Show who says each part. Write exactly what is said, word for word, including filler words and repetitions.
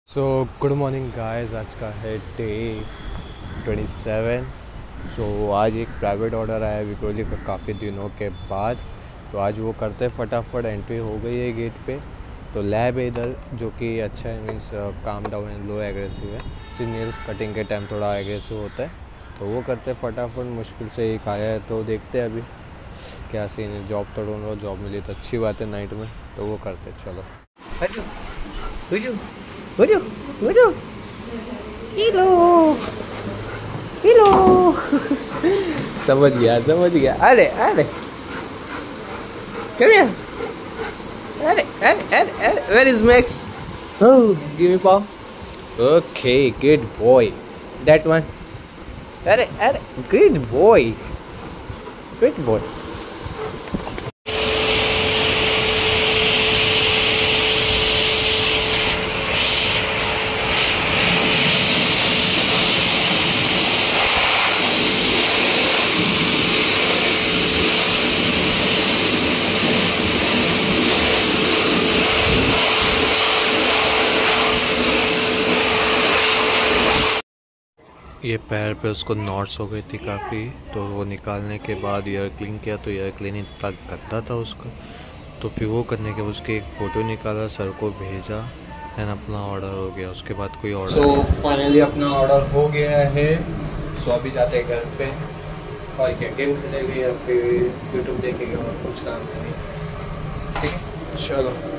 Speaker 1: So good morning guys, आज का है डे ट्वेंटी सेवन। सो आज एक प्राइवेट ऑर्डर आया है विक्रोली का काफ़ी दिनों के बाद, तो आज वो करते हैं फटाफट। एंट्री हो गई है गेट पे। तो लैब है इधर जो कि अच्छा है, मीन्स काम डाउन है, लो एग्रेसिव है। सिर्फ नेल्स कटिंग के टाइम थोड़ा एग्रेसिव होता है, तो वो करते हैं फटाफट। मुश्किल से एक आया है, तो देखते हैं अभी क्या सीन है। जॉब तो ढूंढ रहा हूँ, जॉब मिली तो अच्छी बात है नाइट में, तो वो करते हैं। चलो
Speaker 2: Wojo, wojo, hello, hello. समझ गया, समझ गया। अरे अरे, come here. अरे अरे अरे अरे, where is Max? Oh, give me paw. Okay, good boy. That one. अरे अरे, good boy, good boy.
Speaker 1: ये पैर पे उसको नॉट्स हो गई थी काफ़ी, तो वो निकालने के बाद ईयर क्लीन किया, तो ईयर क्लीन इतना गंदा था उसका। तो फिर वो करने के उसकी एक फ़ोटो निकाला, सर को भेजा, एंड अपना ऑर्डर हो गया। उसके बाद कोई ऑर्डर सो फाइनली अपना ऑर्डर हो गया है। सो अभी जाते हैं घर पे और क्या गेम खेलेंगे या फिर यूट्यूब देखेंगे, और कुछ काम नहीं। ठीक है, चलो।